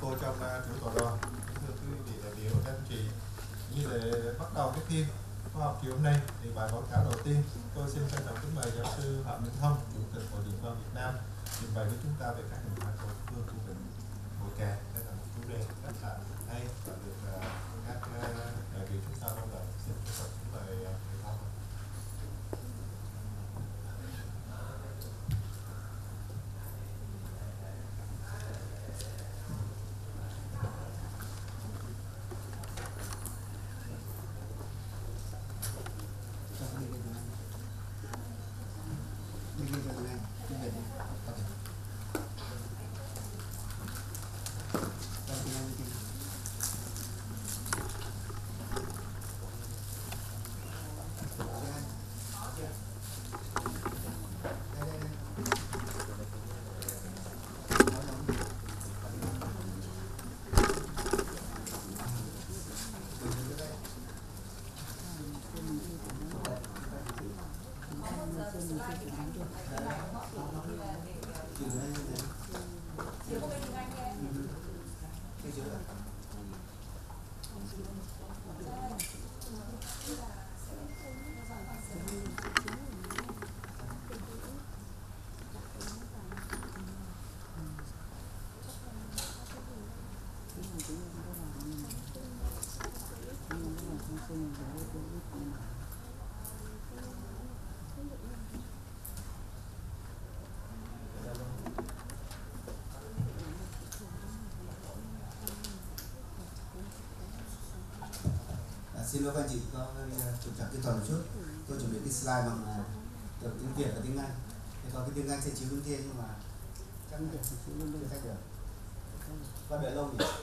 cô trong chủ tọa đoàn, thưa quý vị đại biểu và các anh chị. Như để bắt đầu cái phiên khoa học chiều hôm nay thì bài báo cáo đầu tiên tôi xin trân trọng kính mời giáo sư Phạm Minh Thông, chủ tịch Hội Điện Quang Việt Nam trình bày với chúng ta về các hình phạt tổn thương của bệnh bội kè. Đây là một chủ đề rất là hay và được các đại biểu chúng ta mong đợi. Xin trân trọng kính mời thầy Thông. Xin lỗi các anh chị, có trục trặc kỹ thuật một chút. Tôi chuẩn bị cái slide bằng tiếng Việt và tiếng Anh. Thì có cái tiếng Anh sẽ chiếu bên kia nhưng mà chắc là chưa cách được. Có đợi lâu nhỉ?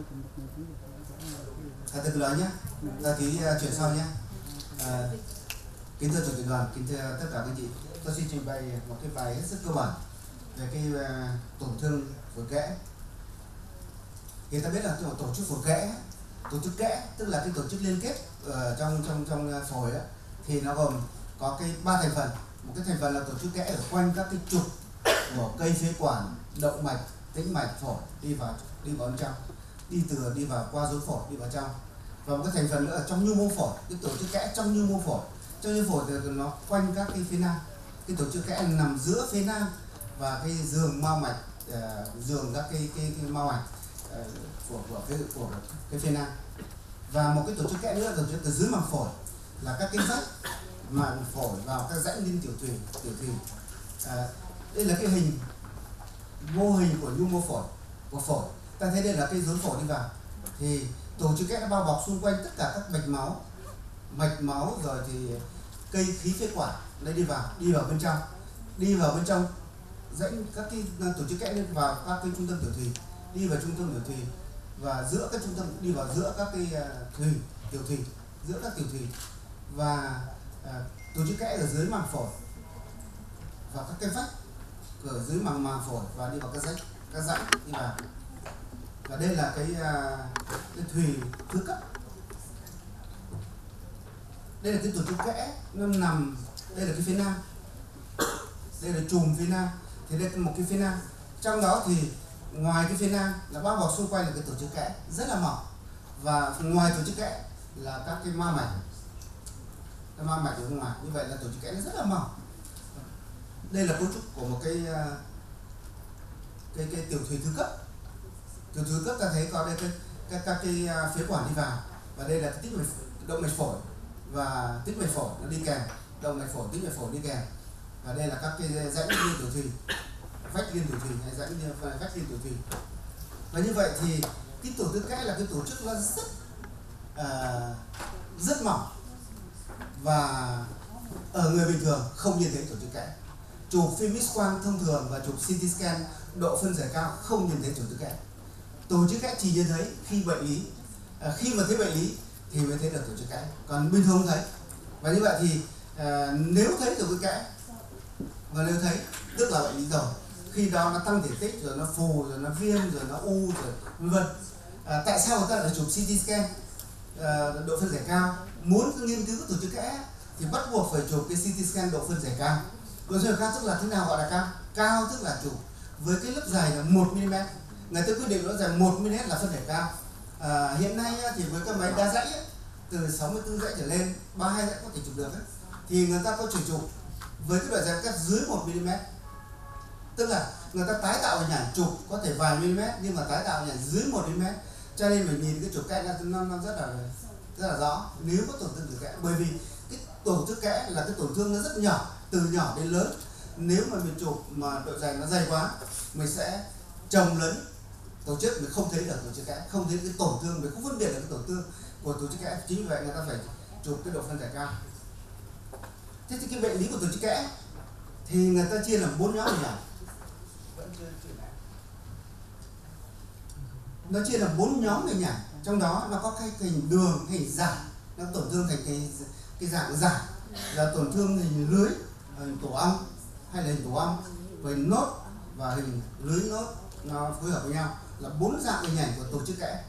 Từ từ nói nhé. Là tí chuyển sau nhé. Kính thưa chủ tịch đoàn, kính thưa tất cả các anh chị, tôi xin trình bày một cái bài hết sức cơ bản về cái tổn thương phổi kẽ. Thì ta biết là tổ chức phổi kẽ, tổ chức kẽ tức là cái tổ chức liên kết trong phổi đó, thì nó gồm có cái 3 thành phần. Một cái thành phần là tổ chức kẽ ở quanh các cái trục của cây phế quản, động mạch, tĩnh mạch, phổi đi vào bên trong, đi vào qua rốn phổi đi vào trong. Và một cái thành phần nữa ở trong nhu mô phổi, cái tổ chức kẽ trong nhu mô phổi. Trong nhu mô phổi thì nó quanh các cái phế nang. Cái tổ chức kẽ nằm giữa phế nang và cái giường mao mạch, giường các cái mao mạch của cái phế nang. Và một cái tổ chức kẽ nữa là tổ chức từ dưới màng phổi, là các cái rãnh màng phổi vào các rãnh liên tiểu thùy. Đây là cái mô hình của nhu mô phổi của phổi. Ta thấy đây là cái rốn phổi đi vào, thì tổ chức kẽ nó bao bọc xung quanh tất cả các mạch máu rồi thì cây khí phế quản lấy đi vào bên trong rãnh các cái tổ chức kẽ lên vào các cái trung tâm tiểu thùy, đi vào trung tâm tiểu thùy và giữa các trung tâm, đi vào giữa các cái tiểu thùy, giữa các tiểu thùy, và tổ chức kẽ ở dưới màng phổi và các cái vách ở dưới màng phổi và đi vào các rãnh đi vào. Và đây là cái thùy thứ cấp. Đây là cái tổ chức kẽ nó nằm, đây là cái phế nang, đây là chùm phế nang, thì đây là một cái phế nang. Trong đó thì ngoài cái phế nang là bao bọc xung quanh là cái tổ chức kẽ rất là mỏng, và ngoài tổ chức kẽ là các cái mao mạch ở bên ngoài. Như vậy là tổ chức kẽ nó rất là mỏng. Đây là cấu trúc của một cái tiểu thùy thứ cấp. Tiểu thùy thứ cấp ta thấy có đây các cái phế quản đi vào, và đây là cái động mạch phổi và tích mạch phổi nó đi kèm, động mạch phổi, tích mạch phổi đi kèm, và đây là các cái rãnh liên tiểu thùy, vách liên tiểu thùy hay vách liên tiểu thùy. Và như vậy thì cái tổ chức kẽ là cái tổ chức nó rất mỏng, và ở người bình thường không nhìn thấy tổ chức kẽ. Chụp phim X-quang thông thường và chụp CT scan độ phân giải cao không nhìn thấy tổ chức kẽ. Tổ chức kẽ chỉ nhìn thấy khi bệnh lý, khi mà thấy bệnh lý thì mới thấy được tổ chức kẽ, còn bình thường không thấy. Và như vậy thì nếu thấy tổ chức kẽ, và nếu thấy tức là bệnh lý rồi, khi đó nó tăng thể tích, rồi nó phù, rồi nó viêm, rồi nó u, rồi vân vân. Tại sao người ta lại chụp CT scan độ phân giải cao? Muốn nghiên cứu tổ chức kẽ thì bắt buộc phải chụp cái CT scan độ phân giải cao. Độ phân giải cao tức là thế nào gọi là cao? Cao tức là chụp với cái lớp dài là 1 mm. người ta quyết định nó rằng 1 mm là phân thể cao. Hiện nay thì với các máy đa dãy từ 64 dãy trở lên, 32 dãy có thể chụp được thì người ta có thể chụp với cái độ dày cắt dưới 1 mm. Tức là người ta tái tạo hình ảnh chụp có thể vài mm nhưng mà tái tạo hình ảnh dưới 1 mm, cho nên mình nhìn cái chụp kẽ nó rất là rõ nếu có tổn thương từ kẽ. Bởi vì cái tổn thương kẽ là cái tổn thương nó rất nhỏ, từ nhỏ đến lớn. Nếu mà mình chụp mà độ dày nó dày quá, mình sẽ chồng lấn tổ chức, mình không thấy được tổ chức kẽ, không thấy cái tổn thương, mình không phân biệt được cái tổn thương của tổ chức kẽ. Chính vì vậy người ta phải chụp cái độ phân giải cao. Thế thì cái bệnh lý của tổ chức kẽ thì người ta chia làm 4 nhóm hình ảnh. Nó chia làm 4 nhóm hình ảnh, trong đó nó có cái hình đường, hình giải, nó tổn thương thành cái dạng giải, là tổn thương hình lưới, hình tổ ong hay là hình tổ ong, hình nốt và hình lưới nốt, nó phối hợp với nhau là 4 dạng hình ảnh của tổ chức kẽ.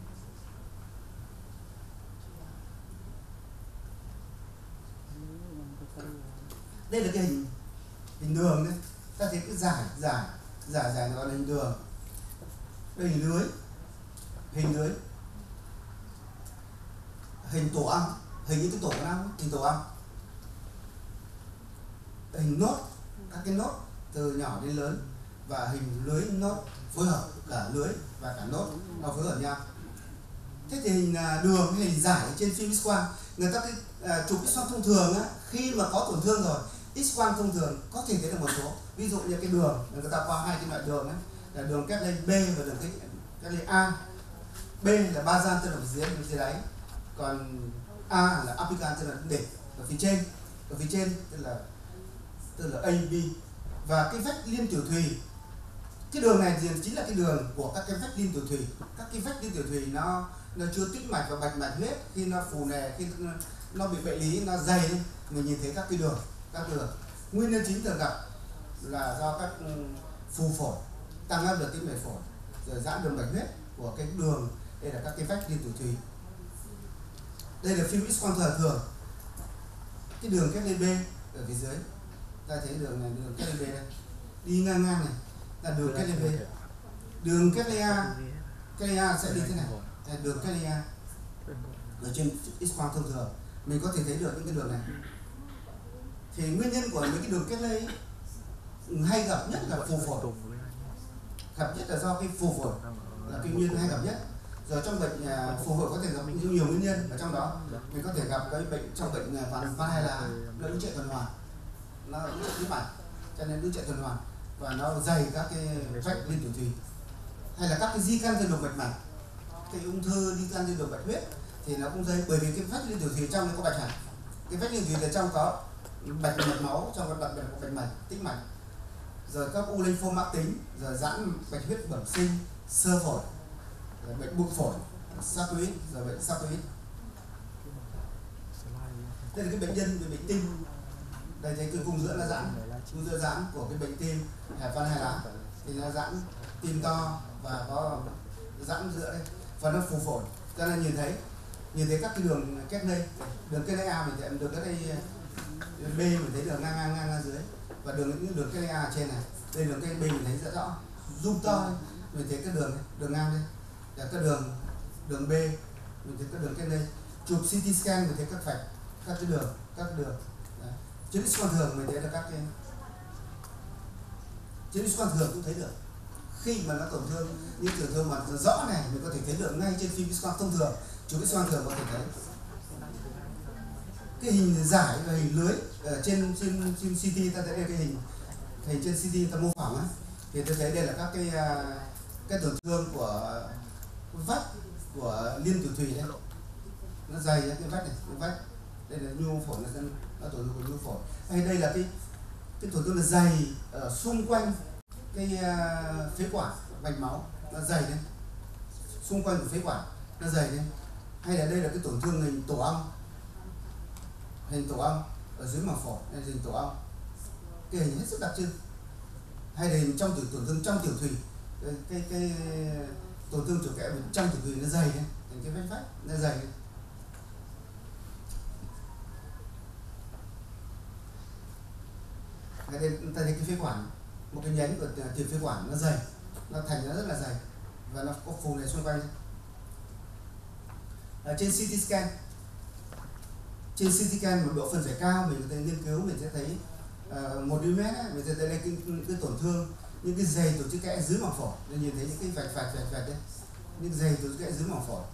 Đây là cái hình đường đấy, ta thấy cái giải nó gọi là hình đường. Đây hình lưới, hình tổ ong, hình như cái tổ của nó, hình tổ ong. Hình nốt, các cái nốt từ nhỏ đến lớn, và hình lưới nốt phối hợp cả lưới và cả nốt nó phối hợp nhau. Thế thì hình đường hay hình giải trên phim X-quang, người ta chụp X-quang thông thường khi mà có tổn thương rồi, X-quang thông thường có thể thấy được một số, ví dụ như cái đường người ta qua hai cái loại đường là đường kép lên B và đường kép lên A. B là basal tức là dưới đáy, còn A là apical tức là đỉnh ở phía trên tức là A B. Và cái vách liên tiểu thùy, cái đường này thì chính là cái đường của các cái vách liên tiểu thùy. Các cái vách liên tiểu thùy nó chưa tĩnh mạch và bạch mạch huyết, khi nó phù nề, khi nó bị bệnh lý, nó dày lên, mình nhìn thấy các đường. Nguyên nhân chính thường gặp là do các phù phổi, tăng áp lực tĩnh mạch phổi, rồi giãn đường bạch huyết của cái đường. Đây là các cái vách liên tiểu thùy. Đây là phim X-quang thường, cái đường kép lên B ở phía dưới, ta thấy đường này, đường kép lên B đây, đi ngang này là đường kép lên B. Đường kép lên A sẽ đi thế này, đường kép lên A ở trên X-quang thông thường mình có thể thấy được những cái đường này. Thì nguyên nhân của những cái đường kép lên hay gặp nhất là phù phổi, gặp nhất là do cái phù phổi là cái nguyên nhân hay gặp nhất. Rồi trong bệnh phù phổi có thể gặp nhiều nguyên nhân, ở trong đó mình có thể gặp cái bệnh trong bệnh Van hay là nó ứ trệ tuần hoàn, nó ứ trệ tĩnh mạch, cho nên ứ trệ tuần hoàn và nó dày các cái vách liên tiểu thùy, hay là các cái di căn trên động mạch mạch, cái ung thư di căn trên động mạch huyết thì nó cũng dày, bởi vì cái vách liên tiểu thùy trong nó có bạch hạch, cái vách liên tiểu thùy trong có bạch mạch máu, trong có bạch mạch tĩnh mạch, rồi các u lympho mãn tính, rồi giãn bạch huyết bẩm sinh, xơ phổi, rồi bệnh bụi phổi, sarcoid, rồi bệnh sarcoid. Đây là cái bệnh nhân về bệnh tim. Đây thấy cái vùng giữa nó giãn, vùng giữa giãn của cái bệnh tim hẹp van hai lá, thì nó giãn tim to và có giãn giữa đây và nó phù phổi. Cho nên nhìn thấy các cái đường kép đây, đường kép A mình thấy đường kép đây B mình thấy đường ngang ra dưới, và đường kép A trên này, đây đường kép B mình thấy rất rõ, zoom to đây, mình thấy cái đường ngang đây, là cái đường B mình thấy cái đường kép đây. Chụp CT scan mình thấy các vạch, các cái đường. Trên X-quang thường mình thấy là các cái, trên X-quang thường cũng thấy được. Khi mà nó tổn thương như tổn thương mà rõ này mình có thể thấy được ngay trên phim X-quang thông thường, chụp X-quang thường có thể thấy. Cái hình giải và hình lưới ở trên CT, ta thấy đây cái hình trên CT ta mô phỏng á, thì tôi thấy đây là các cái tổn thương của vách của liên tiểu thùy đây, nó dày ra cái vách này, cái vách đây là nhu phổi, nó tổn thương của nhu phổi. Hay đây là cái tổn thương là dày ở xung quanh cái phế quản mạch máu, nó dày lên xung quanh của phế quản, nó dày lên. Hay là đây là cái tổn thương hình tổ ong ở dưới màng phổi, đây là hình tổ ong, cái hình hết sức đặc trưng. Hay là hình tổn thương trong tiểu thùy, cái tổn thương chỗ kẽ trong tiểu thùy nó dày lên, thành cái vách nó dày lên. Đây ta thấy cái phế quản, một cái nhánh của tiểu phế quản nó dày, nó thành nó rất là dày và nó có phù này xung quanh. Trên CT scan một độ phân giải cao mình có thể nghiên cứu, mình sẽ thấy 1 mm mình sẽ thấy đây cái tổn thương những cái dày tổ chức kẽ dưới màng phổi, nên nhìn thấy những cái vạch đấy, những dày tổ chức kẽ dưới màng phổi.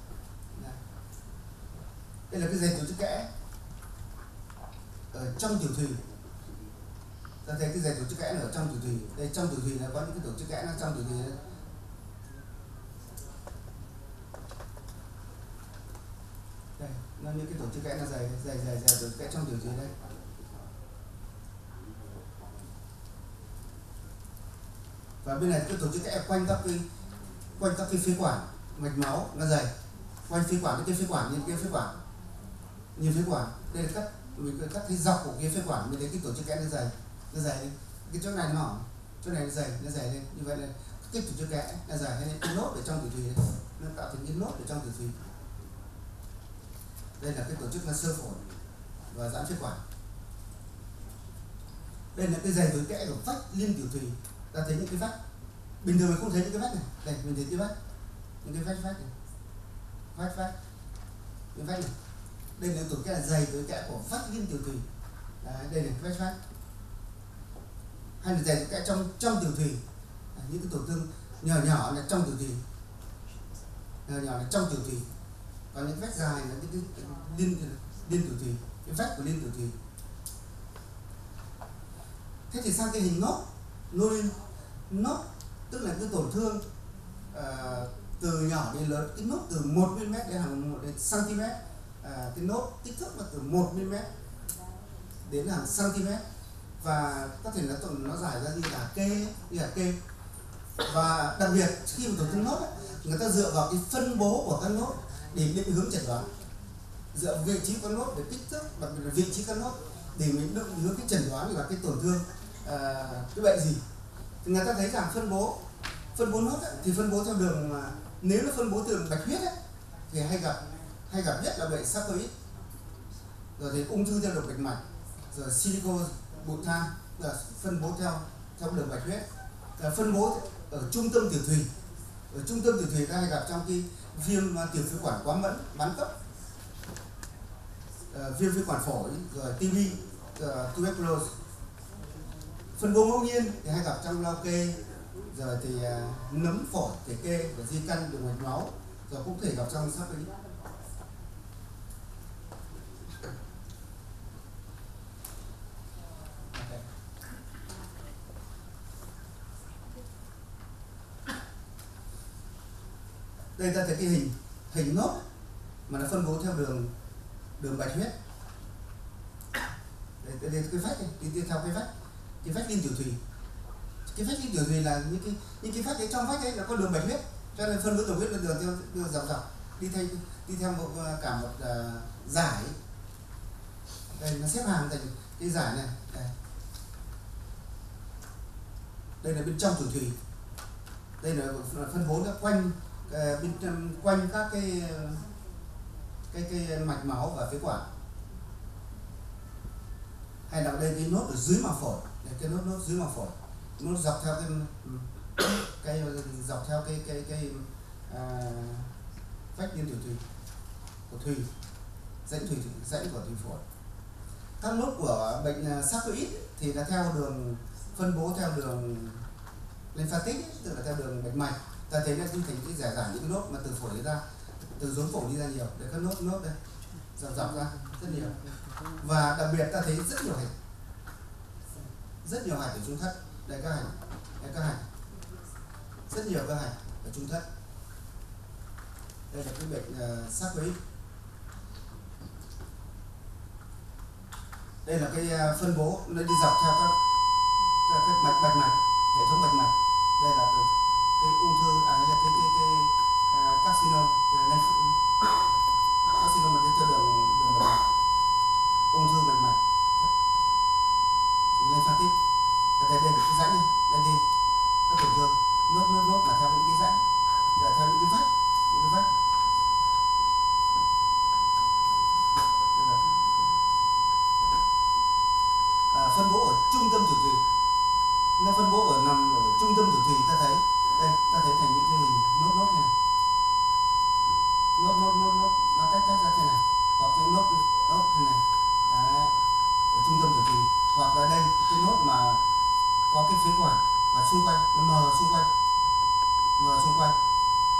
Đây là cái dày tổ chức kẽ ở trong tiểu thùy. Ta thấy cái dày tổ chức kẽ ở trong tiểu thùy. Đây trong tiểu thùy là có những cái tổ chức kẽ nó trong tiểu thùy. Đây, nó những cái tổ chức kẽ nó dày tổ chức kẽ trong tiểu thùy đây. Và bên này cái tổ chức kẽ quanh các cái phế quản mạch máu nó dày, quanh phế quản cái phế quản, nhìn cái phế quản, nhìn phế quản. Đây là mình cắt cái dọc của cái phế quản, mình thấy cái tổ chức kẽ nó dày lên. Cái chỗ này nó mỏng, chỗ này nó dày lên. Như vậy là cái tổ chức kẽ nó dài, hay cái nốt ở trong tiểu thùy này, nó tạo thành cái nốt ở trong tiểu thùy. Đây là cái tổ chức nó xơ phổi và giãn phế quản. Đây là cái dày tổ chức kẽ của vách liên tiểu thùy. Ta thấy những cái vách bình thường mình không thấy những cái vách này. Đây mình thấy cái vách, những cái vách này, cái vách này. Đây là tổ chức kẽ dày tổ chức kẽ của vách liên tiểu thùy. Đấy, đây là cái vách. Hay là dày tổ chức kẽ trong tiểu thùy. Những cái tổn thương nhỏ là trong tiểu thùy, nhỏ là trong tiểu thùy. Còn những vách dài là những cái liên tiểu thùy, cái vách của liên tiểu thùy. Thế thì sang cái hình nốt tức là cái tổn thương từ nhỏ đến lớn, cái nốt từ 1 mm đến hàng 1 cm, cái nốt kích thước là từ 1 mm đến hàng cm, và có thể nó dài ra như là kê. Và đặc biệt khi mà tổn thương nốt ấy, người ta dựa vào cái phân bố của các nốt để định hướng chẩn đoán, dựa vào vị trí các nốt để kích thước, đặc biệt là vị trí các nốt để mình định hướng cái chẩn đoán là cái tổn thương cái bệnh gì. Thì người ta thấy rằng phân bố nốt ấy, thì phân bố theo đường mà nếu nó phân bố từ đường bạch huyết ấy, thì hay gặp nhất là bệnh sarcoid, rồi thì ung thư theo đường bạch mạch, rồi silico bụi than là phân bố theo đường bạch huyết. Phân bố ở trung tâm tiểu thùy. Ở trung tâm tiểu thùy ta hay gặp trong cái viêm tiểu phế quản quá mãn cấp, viêm phế quản phổi, rồi TB, tuberculosis. Phân bố ngẫu nhiên thì hay gặp trong lao kê, rồi thì nấm phổi, thể kê và di căn đường mạch máu, rồi cũng thể gặp trong sarcoid. Đây ta thấy cái hình nốt mà nó phân bố theo đường bạch huyết. Đây cái vách này, đi theo cái vách liên tiểu thùy. Cái vách liên tiểu thùy là những cái vách đấy, trong vách đấy là có đường bạch huyết, cho nên phân bố đường huyết là đường dọc đi theo cả một dải. Đây nó xếp hàng thành cái dải này. Đây là bên trong tiểu thùy. Đây là phân bố nó quanh các cái mạch máu và phế quản. Hay là đây cái nốt ở dưới màng phổi, đây cái nốt dưới màng phổi, nó dọc theo cái vách liên tiểu thùy của thùy, rãnh của thùy phổi. Các nốt của bệnh sarcoid thì là theo đường phân bố theo đường lymphatic, tức là theo đường mạch mạch. Ta thấy nó thành cái giải những cái nốt mà từ phổi ra, từ rốn phổi đi ra nhiều. Để các nốt đây dọc ra rất nhiều. Và đặc biệt ta thấy rất nhiều hạch ở trung thất. Đây các hành, rất nhiều các hành ở trung thất. Đây là cái bệnh sarcoid. Đây là cái phân bố nó đi dọc theo các bạch mạch, hệ thống bạch mạch. Đây là cái ung thư, hay là cái carcinoma, carcinoma theo đường bạch mạch, ung thư bạch mạch, lymphatic. Ta thấy đây là cái rãnh này, đây đi các tổn thương nốt là theo những cái rãnh, là theo những cái vách. Phân bố ở trung tâm tiểu thùy, nó phân bố nằm ở trung tâm tiểu thùy. Ta thấy đây, ta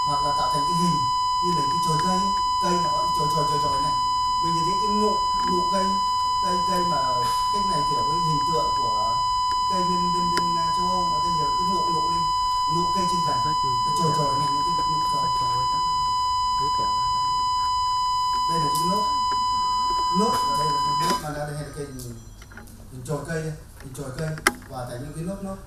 hoặc là tạo thành cái hình như là cái chồi cây ấy. Cây nó có chồi này, mình nhìn thấy cái nụ cây cây mà cái này kiểu cái hình tượng của cây bên châu Âu, nó tên nhiều cái nụ lên, nụ cây trên cành, cái chồi này, những cái nụ chồi. Đây là cái nốt và đây là cái nốt mà đây là cái hình chồi cây đây, hình chồi cây và thành những cái nốt.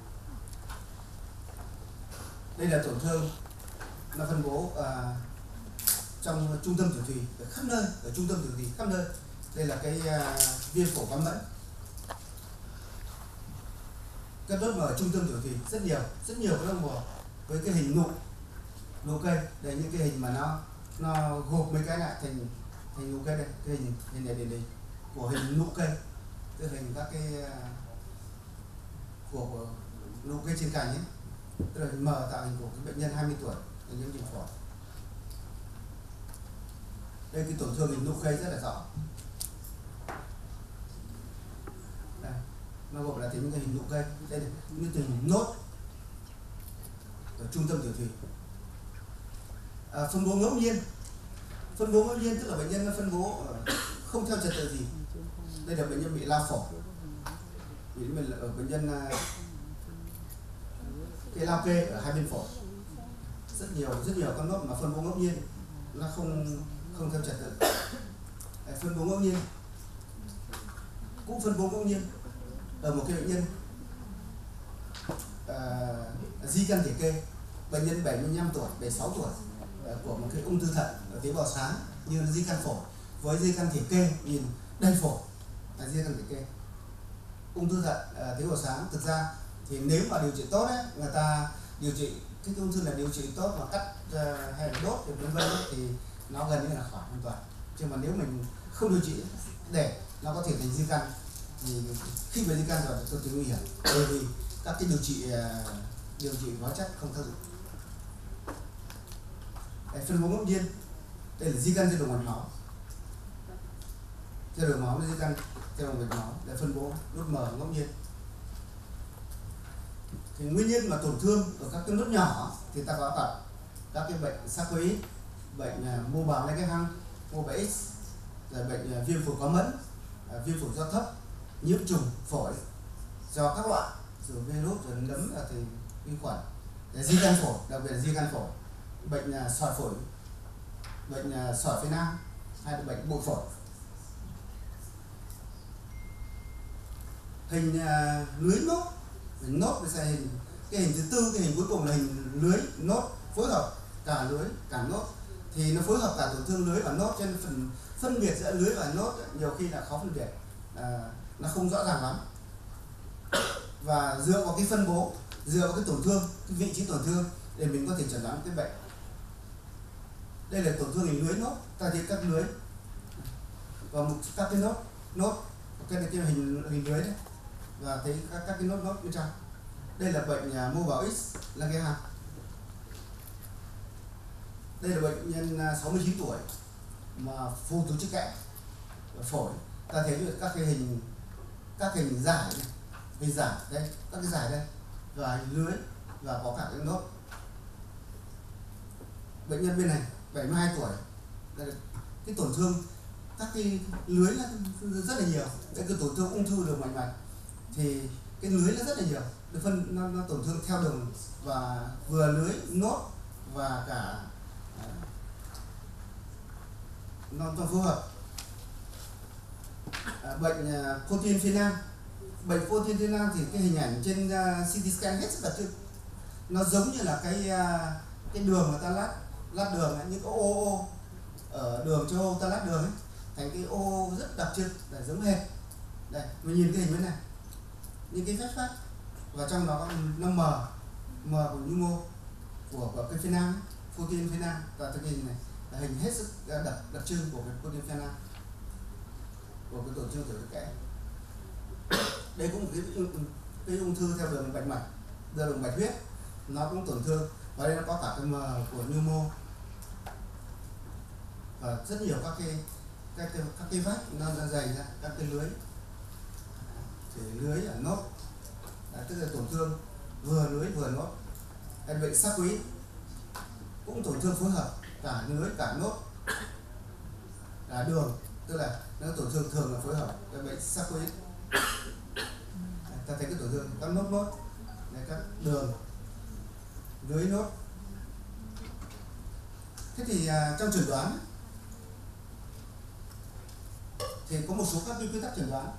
Đây là tổn thương nó phân bố trong trung tâm tiểu thùy ở khắp nơi, ở trung tâm tiểu thùy khắp nơi. Đây là cái viêm phổi quáng mẫn. Các nốt mà ở trung tâm tiểu thùy rất nhiều các nốt màu với cái hình nụ cây. Đây những cái hình mà nó gộp mấy cái lại thành nụ cây đây, cái hình này của hình nụ cây, cái hình các cái của nụ cây trên cành ấy. Tức là hình mờ tạo hình của cái bệnh nhân 20 tuổi bệnh nhân viêm phổi. Đây cái tổn thương hình nụ cây rất là rõ. Đây, nó gọi là những cái hình nụ cây. Đây là những cái hình nốt ở trung tâm tiểu thùy. Phân bố ngẫu nhiên tức là bệnh nhân nó phân bố không theo trật tự gì. Đây là bệnh nhân bị lao phổi, bệnh nhân cái lao kê ở hai bên phổi, rất nhiều con nốt mà phân bố ngẫu nhiên, nó không theo trật tự. Phân bố ngẫu nhiên cũng phân bố ngẫu nhiên ở một cái bệnh nhân di căn thể kê, bệnh nhân 75 tuổi 76 tuổi của một cái ung thư thận ở tế bào sáng như là di căn phổi với di căn thể kê nhìn đầy phổi là di căn thể kê. Ung thư thận tế bào sáng thực ra thì nếu mà điều trị tốt ấy, người ta điều trị cái ung thư là điều trị tốt mà cắt hay là đốt thì vân vân thì nó gần như là khỏi hoàn toàn. Nhưng mà nếu mình không điều trị để nó có thể thành di căn thì khi về di căn rồi cực kỳ nguy hiểm, bởi vì các cái điều trị hóa chất không tác dụng. Phân bố ngẫu nhiên, đây là di căn trên động mạch máu, trên đường máu là di căn trên động mạch máu để phân bố nốt mờ ngẫu nhiên. Thì nguyên nhân mà tổn thương ở các cái nốt nhỏ thì ta có gặp các cái bệnh sarcoid, bệnh mô bào lên cái hăng, mô bào X, rồi bệnh viêm phổi quáng mẫn, viêm phổi do thấp, nhiễm trùng phổi do các loại, rồi virus, rồi nấm thì vi khuẩn, di căn phổi, đặc biệt là di căn phổi, bệnh sỏi phổi, bệnh sỏi phế nang hay là bệnh bội phổi. Hình lưới nốt sẽ hình cái hình thứ tư, cái hình cuối cùng là hình lưới nốt phối hợp cả lưới cả nốt, thì nó phối hợp cả tổn thương lưới và nốt, trên phần phân biệt giữa lưới và nốt nhiều khi là khó phân biệt, nó không rõ ràng lắm. Và dựa vào cái phân bố, dựa vào cái tổn thương, cái vị trí tổn thương để mình có thể chẩn đoán cái bệnh. Đây là tổn thương hình lưới nốt, ta thấy các lưới và các cái nốt cái này cái hình lưới đấy, và thấy các cái nốt bên trong. Đây là bệnh mô bào X là cái hang. Đây là bệnh nhân 69 tuổi mà phù tổ chức kẽ phổi, ta thấy được các hình giải này, hình giải đây, các cái giải đây và hình lưới và có cả cái nốt. Bệnh nhân bên này 72 tuổi, đây là cái tổn thương các cái lưới rất là nhiều. Đây cái tổn thương ung thư đường mạch mạch thì cái lưới nó rất là nhiều, nó tổn thương theo đường và vừa lưới nốt và cả nó phối hợp. Bệnh protein phế nang, bệnh protein phế nang thì cái hình ảnh trên CT scan hết sức đặc trưng, nó giống như là cái đường mà ta lát đường ấy, những cái ô ở đường châu Âu ta lát đường ấy, thành cái ô rất đặc trưng để giống hệt. Đây mình nhìn cái hình bên này, những cái vết phát và trong đó nó mờ của pneumo của cái phế nang, protein phế nang, và cái hình này là hình hết sức đặc trưng của cái protein phế nang, của cái tổn thương tiểu kẽ. Đây cũng một cái ung thư theo đường bạch mạch, đường bạch huyết, nó cũng tổn thương, và đây nó có cả cái mờ của pneumo và rất nhiều các cái vách nó dày ra, các cái lưới, thì lưới ở nốt, tức là tổn thương vừa lưới vừa nốt. Hay bệnh sarcoid cũng tổn thương phối hợp cả lưới cả nốt là đường, tức là nó tổn thương thường là phối hợp cái bệnh sarcoid. Ta thấy cái tổn thương các nốt này, các đường lưới nốt. Thế thì trong chẩn đoán thì có một số các quy tắc chẩn đoán.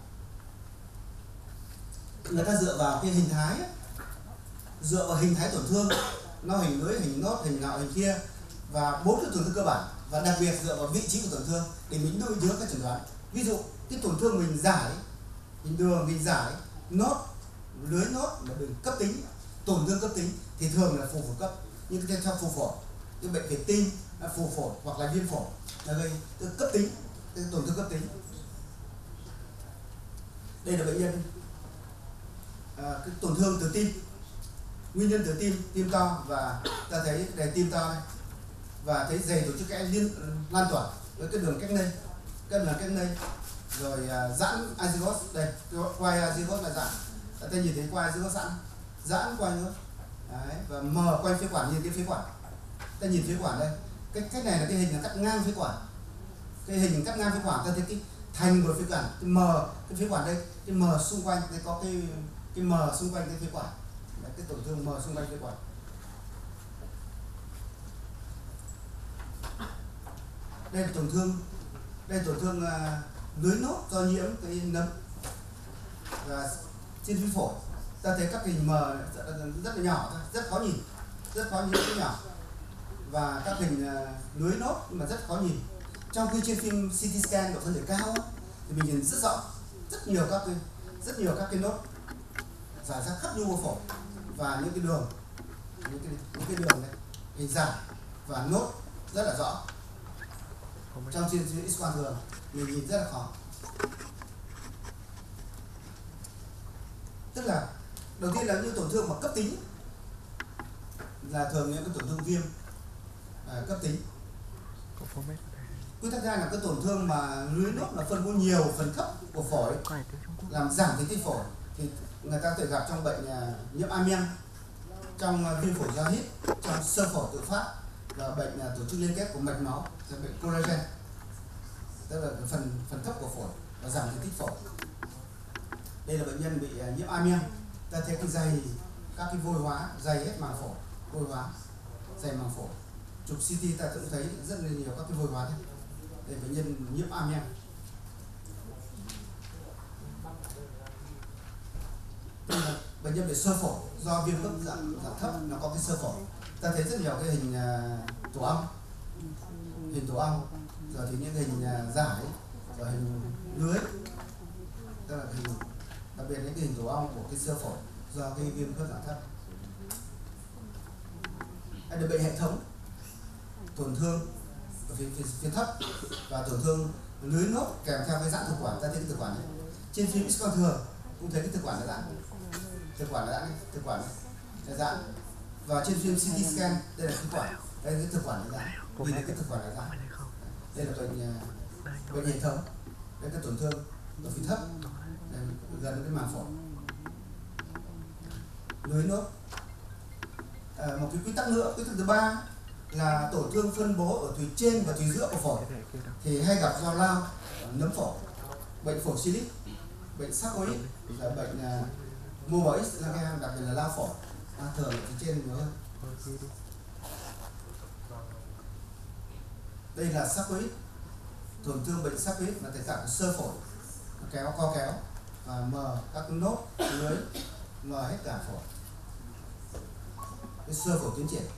Người ta dựa vào cái hình thái, dựa vào hình thái tổn thương, nó hình lưới, hình nốt, hình nọ, hình kia, và 4 cái tổn thương cơ bản, và đặc biệt dựa vào vị trí của tổn thương để mình đối chiếu các chẩn đoán. Ví dụ cái tổn thương mình giải, hình đường mình giải nốt, lưới nốt là đường cấp tính, tổn thương cấp tính thì thường là phù phổi cấp, nhưng cái trong phù phổi, cái bệnh về tim, phù phổi hoặc là viêm phổi là gây cấp tính, cái tổn thương cấp tính. Đây là bệnh nhân cái tổn thương từ tim, nguyên nhân từ tim to, và ta thấy cái tim to này, và thấy dày tổ chức kẽ lan tỏa với cái đường cách nây, rồi giãn azygos đây, quai azygos là giãn, ta nhìn thấy quai azygos giãn quai nữa, đấy, và mờ quanh phế quản, nhìn cái phế quản, ta nhìn phế quản đây, cái cách này là cái hình là cắt ngang phế quản, cái hình cắt ngang phế quản, ta thấy cái thành của phế quản, cái mờ cái phế quản đây, cái mờ xung quanh, đây có cái mờ xung quanh cái phế quản, đấy, cái tổn thương mờ xung quanh phế quản. Đây là tổn thương lưới nốt do nhiễm cái nấm, và trên phế phổi ta thấy các hình mờ rất là nhỏ, rất khó nhìn rất nhỏ, và các hình lưới nốt mà rất khó nhìn. Trong khi trên phim CT scan độ phân giải cao thì mình nhìn rất rõ, rất nhiều các cái nốt rải ra khắp nhu phổi, và những cái đường, những cái đường này hình giải và nốt rất là rõ. Trong trên X-quang thường mình nhìn rất là khó. Tức là đầu tiên là những tổn thương mà cấp tính là thường những cái tổn thương viêm cấp tính. Quy tắc thứ hai là cái tổn thương mà lưới nốt là phân bố nhiều phần thấp của phổi, làm giảm tính tích phổi, thì người ta có thể gặp trong bệnh nhiễm amiang, trong viêm phổi do hít, trong xơ phổi tự phát, và bệnh tổ chức liên kết của mạch máu, là bệnh collagen, tức là phần thấp của phổi và giảm diện tích phổi. Đây là bệnh nhân bị nhiễm amiang, ta thấy cái dày, các cái vôi hóa dày hết màng phổi, vôi hóa dày màng phổi. Chụp CT ta cũng thấy rất là nhiều các cái vôi hóa đấy. Đây bệnh nhân nhiễm amiang. Bệnh nhân bị xơ phổi do viêm cấp dạng thấp, nó có cái xơ phổi. Ta thấy rất nhiều cái hình tổ ong, rồi thì những hình giải, rồi hình lưới, tức là hình, đặc biệt những cái hình tổ ong của cái xơ phổi do cái viêm cấp dạng thấp. Hay là bệnh hệ thống, tổn thương ở phía thấp và tổn thương lưới nốt kèm theo cái giãn thực quản. Ta thấy cái thực quản này trên phim X-quang thường cũng thấy cái thực quản là giãn, thực quản là giãn, và trên phim CT scan đây là thực quản, đây là cái thực quản là giãn, nhìn thấy cái thực quản là giãn. Đây là bệnh hệ thống, đây là cái tổn thương ở phía thấp gần cái màng phổi, lưới nốt. Một cái quy tắc nữa, quy tắc thứ ba là tổn thương phân bố ở thùy trên và thùy giữa của phổi, thì hay gặp do lao, nấm phổi, bệnh phổi Silic, bệnh sarcoid, là bệnh Morbus Langerhans, đặc biệt là lao phổi, thường ở phía trên nhiều hơn. Đây là sarcoid, tổn thương bệnh sarcoid là thể trạng xơ phổi, co kéo và mờ các nốt lưới, mờ hết cả phổi, cái xơ phổi tiến triển.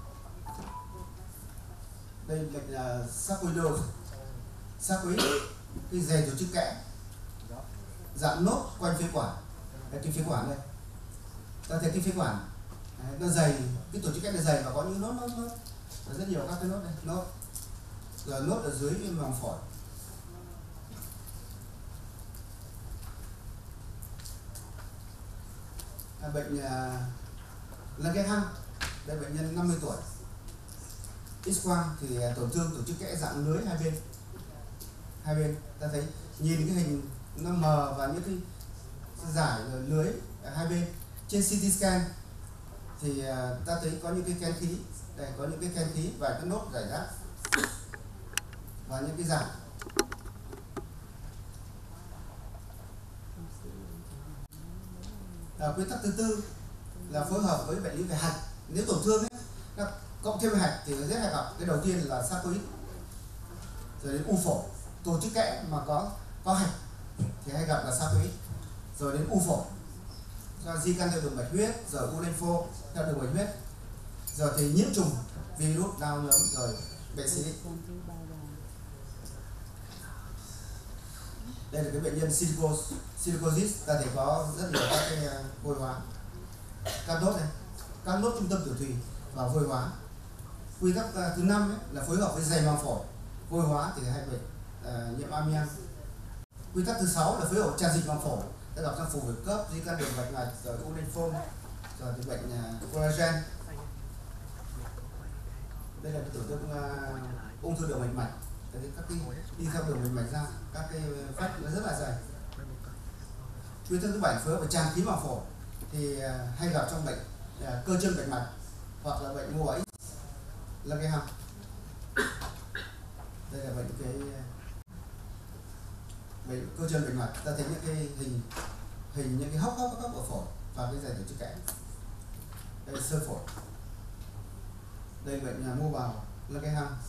Đây bệnh là sarcoid, cái dày tổ chức kẽ, dạng nốt quanh phế quản. Đây, cái phế quản đây, ta thấy cái phế quản nó dày, cái tổ chức kẽ nó dày và có những nốt, rất nhiều các cái nốt đây, nốt ở dưới màng phổi. Bệnh Langerhans, đây bệnh nhân 50 tuổi, X-quang thì tổn thương tổ chức kẽ dạng lưới hai bên, ta thấy nhìn cái hình nó mờ và những cái giải lưới ở hai bên. Trên CT scan thì ta thấy có những cái kén khí, đây có những cái kén khí và cái nốt rải rác và những cái giảm. Quy tắc thứ tư là phối hợp với bệnh lý về hạch. Nếu tổn thương ấy, nó cộng thêm hạch thì rất hay gặp. Cái đầu tiên là sarcoid, rồi đến u phổi, tổ chức kẽ mà có hạch thì hay gặp là sarcoid, rồi đến u phổi do di căn theo đường bạch huyết, rồi u lympho theo đường bạch huyết, rồi thì nhiễm trùng virus đau nấm, rồi bệnh sĩ. Đây là cái bệnh nhân silicosis, ta thấy có rất nhiều các cái vôi hóa, các nốt này, các nốt trung tâm tiểu thùy và vôi hóa. Quy tắc thứ 5 là phối hợp với dày màng phổi, vôi hóa thì hay bị nhiễm amiang. Quy tắc thứ 6 là phối hợp tràn dịch màng phổi, ta gặp trong phù phổi cấp, di căn đường bạch mạch, rồi u lympho, rồi thì bệnh collagen. Đây là cái tổn thương ung thư đường mạch. Các cái đi theo đường mạch ra, các cái vách nó rất là dày. Quy tắc thứ 7 phối hợp với tràn khí màng phổi thì hay gặp trong bệnh cơ chân bạch mạch hoặc là bệnh mô ấy là cái hàm. Đây là bệnh cơ chân bạch mạch, ta thấy những cái hình những cái hốc ở phổi và cái dày tổ chức kẽ. Đây là sơ phổi. Đây là bệnh mô bào là cái hàm.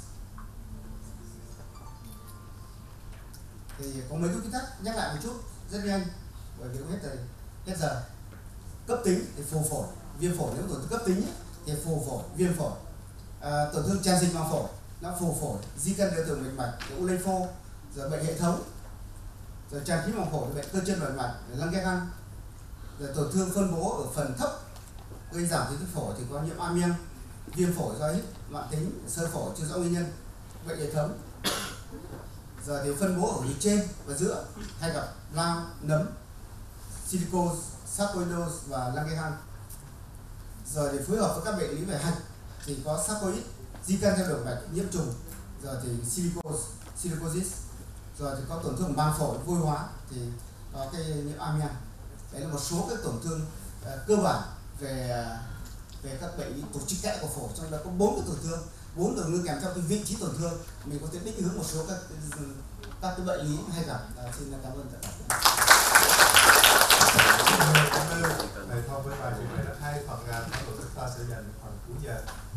Thì có mấy cái quy tắc nhắc lại một chút rất nhanh bởi vì hết giờ. Cấp tính thì phù phổi, viêm phổi. Nếu tổn thương cấp tính thì phù phổi, viêm phổi. Tổn thương tràn dịch màng phổi, nó phù phổi, di căn theo đường bạch mạch, u lympho, rồi bệnh hệ thống, rồi tràn khí màng phổi, bệnh cơ chân bạch mạch, Langerhans, rồi tổn thương phân bố ở phần thấp gây giảm thị tích phổi thì có nhiễm amiang, viêm phổi do hít mãn tính, sơ phổi chưa rõ nguyên nhân, bệnh hệ thống. Giờ thì phân bố ở phía trên và giữa hay gặp lao, nấm, silicose, sarcoidosis và Langerhans. Rồi thì phối hợp với các bệnh lý về hạch thì có sarcoid, di căn theo đường mạch, nhiễm trùng, rồi thì silicosis, rồi thì có tổn thương màng phổi, vôi hóa thì có cái nhiễm amiang. Đấy là một số các tổn thương cơ bản về các bệnh lý tổ chức kẽ của phổi, trong đó có 4 cái tổn thương kèm theo cái vị trí tổn thương. Mình có thể định hướng một số các cái bệnh lý hay gặp. Xin cảm ơn tất cả. Thầy Thông với bài trình bày rất hay, phần tổ chức ta sẽ dành phần cuối giờ.